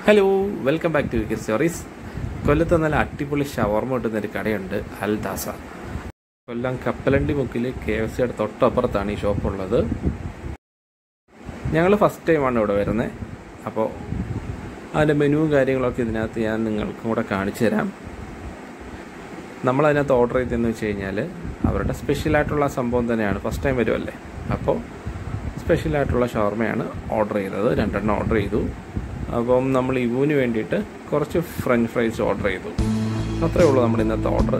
Hello, welcome back to wicket stories. കൊല്ലത്ത് നല്ല അടിപൊളി ഷവർമ കിട്ടുന്നൊരു കടയുണ്ട്, അൽദാസ. കൊല്ലം കപ്പലണ്ടി മുക്കിൽ KFCയുടെ തൊട്ടപ്പുറത്താണ് ഈ ഷോപ്പുള്ളത്. ഞങ്ങൾ ഫസ്റ്റ് ടൈമാണ് ഇവിടെ വരുന്നത്. അപ്പോൾ അതിൻ്റെ മെനുവും കാര്യങ്ങളൊക്കെ ഇതിനകത്ത് ഞാൻ നിങ്ങൾക്കും കൂടെ കാണിച്ചു തരാം. നമ്മളതിനകത്ത് ഓർഡർ ചെയ്തതെന്ന് വെച്ച് കഴിഞ്ഞാൽ അവരുടെ സ്പെഷ്യലായിട്ടുള്ള സംഭവം തന്നെയാണ്. ഫസ്റ്റ് ടൈം വരുമല്ലേ, അപ്പോൾ സ്പെഷ്യലായിട്ടുള്ള ഷവർമയാണ് ഓർഡർ ചെയ്തത്. 2 എണ്ണം ഓർഡർ ചെയ്തു. അപ്പം നമ്മൾ ഇവന് വേണ്ടിയിട്ട് കുറച്ച് ഫ്രഞ്ച് ഫ്രൈസ് ഓർഡർ ചെയ്തു. അത്രയേ ഉള്ളൂ നമ്മുടെ ഇന്നത്തെ ഓർഡർ.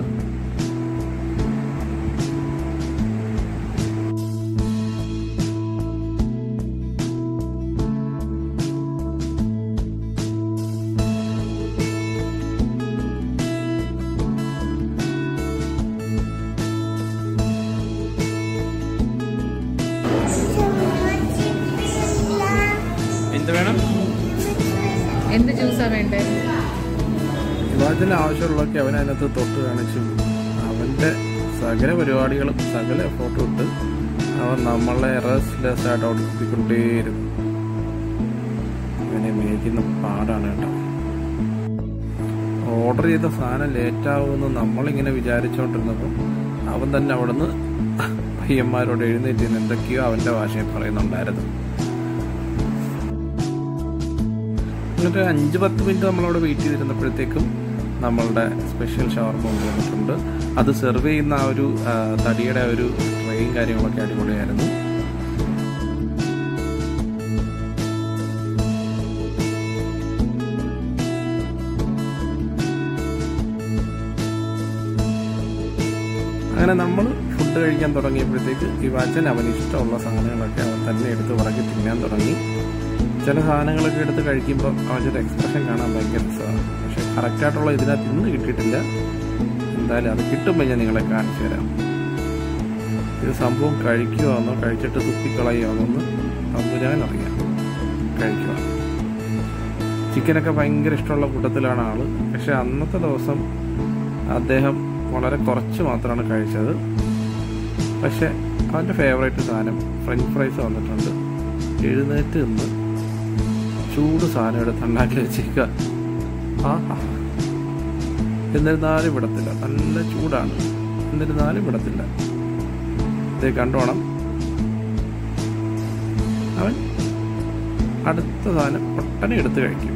എന്ത് വേണം? എന്ത് ജ്യൂസാണ് വേണ്ടത്? വിവാഹത്തിന് ആവശ്യമുള്ളതൊക്കെ അവനതിനകത്ത് തൊട്ട് കാണിച്ചു. അവൻ്റെ സകല പരിപാടികളും സകല എഫോർട്ട് ഇട്ട് അവൻ നമ്മളെ റെസ്റ്റ്ലെസ് ആയിട്ട് അവിടെ എത്തിക്കൊണ്ടേയിരുന്നു. അവനെ മേയ്ക്കുന്ന പാടാണ് കേട്ടോ. ഓർഡർ ചെയ്ത സാധനം ലേറ്റാവുമെന്ന് നമ്മളിങ്ങനെ വിചാരിച്ചുകൊണ്ടിരുന്നപ്പോൾ അവൻ തന്നെ അവിടുന്ന് പയ്യന്മാരോട് എഴുന്നേറ്റ് എന്തൊക്കെയോ അവൻ്റെ ഭാഷയിൽ പറയുന്നുണ്ടായിരുന്നു. എന്നിട്ട് 5-10 മിനിറ്റ് നമ്മളവിടെ വെയിറ്റ് ചെയ്തിരുന്നപ്പോഴത്തേക്കും നമ്മളുടെ സ്പെഷ്യൽ ഷവർമ കൊണ്ടുവന്നിട്ടുണ്ട്. അത് സെർവ് ചെയ്യുന്ന ആ ഒരു തടിയുടെ ഒരു ട്രെയും കാര്യങ്ങളൊക്കെ അടിപൊളിയായിരുന്നു. അങ്ങനെ നമ്മൾ ഫുഡ് കഴിക്കാൻ തുടങ്ങിയപ്പോഴത്തേക്ക് ഇവാച്ചൻ അവന് ഇഷ്ടമുള്ള സാധനങ്ങളൊക്കെ അവൻ തന്നെ എടുത്ത് പറക്കി തിന്നാൻ തുടങ്ങി. ചില സാധനങ്ങളൊക്കെ എടുത്ത് കഴിക്കുമ്പോൾ അവൻ്റെ ഒരു എക്സ്പ്രഷൻ കാണാൻ ഭയങ്കര രസമാണ്. പക്ഷെ കറക്റ്റായിട്ടുള്ള ഇതിനകത്ത് ഇന്ന് കിട്ടിയിട്ടില്ല. എന്തായാലും അത് കിട്ടുമ്പോൾ ഞാൻ നിങ്ങളെ കാണിച്ചു തരാം. ഇത് സംഭവം കഴിക്കുവാന്നോ കഴിച്ചിട്ട് തുപ്പിക്കളയുവാന്നോന്ന് തമ്പുരാനറിയാം. കഴിക്കുക. ചിക്കനൊക്കെ ഭയങ്കര ഇഷ്ടമുള്ള കൂട്ടത്തിലാണ് ആള്. പക്ഷെ അന്നത്തെ ദിവസം അദ്ദേഹം വളരെ കുറച്ച് മാത്രമാണ് കഴിച്ചത്. പക്ഷെ അവൻ്റെ ഫേവറേറ്റ് സാധനം ഫ്രഞ്ച് ഫ്രൈസ് വന്നിട്ടുണ്ട്. എഴുന്നേറ്റ് നിന്ന് ചൂട് സാധനം എടുത്ത് ഉണ്ടാക്കി വെച്ചേക്കുക. എന്നിരുന്നാലും വിടത്തില്ല. നല്ല ചൂടാണ്, എന്നിരുന്നാലും വിടത്തില്ല. ഇത് കണ്ടോണം, അവൻ അടുത്ത സാധനം ഒട്ടനെ എടുത്ത് കഴിക്കും.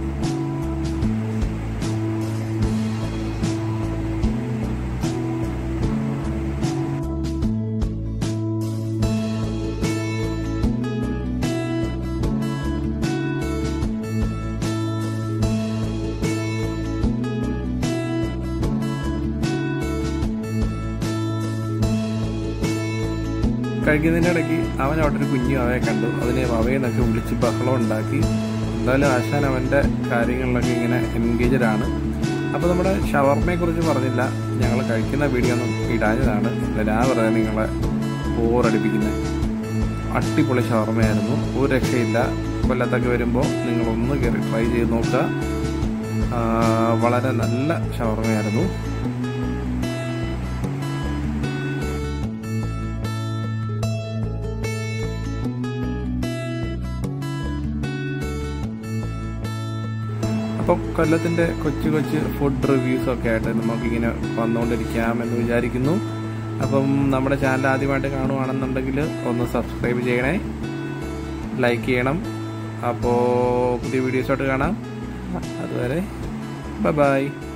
കഴിക്കുന്നതിൻ്റെ ഇടയ്ക്ക് അവൻ അവിടെ ഒരു കുഞ്ഞു അവയെ കണ്ടു. അതിനെ അവയെന്നൊക്കെ വിളിച്ച് ബഹളം ഉണ്ടാക്കി. എന്തായാലും ആശാൻ അവൻ്റെ കാര്യങ്ങളിലൊക്കെ ഇങ്ങനെ എൻഗേജഡാണ്. അപ്പോൾ നമ്മുടെ ഷവർമയെക്കുറിച്ച് പറഞ്ഞില്ല, ഞങ്ങൾ കഴിക്കുന്ന വീഡിയോ ഒന്നും ഇടാഞ്ഞതാണ്. വെറുതെ നിങ്ങളെ ബോറടിപ്പിക്കുന്നത്. അടിപൊളി ഷവർമയായിരുന്നു, ഒരു രക്ഷയില്ല. കൊല്ലത്തൊക്കെ വരുമ്പോൾ നിങ്ങളൊന്ന് കയറി ട്രൈ ചെയ്ത് നോക്കുക. വളരെ നല്ല ഷവർമയായിരുന്നു. അപ്പം കൊല്ലത്തിൻ്റെ കൊച്ചു കൊച്ചു ഫുഡ് റിവ്യൂസൊക്കെ ആയിട്ട് നമുക്കിങ്ങനെ വന്നുകൊണ്ടിരിക്കാമെന്ന് വിചാരിക്കുന്നു. അപ്പം നമ്മുടെ ചാനൽ ആദ്യമായിട്ട് കാണുകയാണെന്നുണ്ടെങ്കിൽ ഒന്ന് സബ്സ്ക്രൈബ് ചെയ്യണേ, ലൈക്ക് ചെയ്യണം. അപ്പോൾ പുതിയ വീഡിയോസായിട്ട് കാണാം. അതുവരെ ബൈ.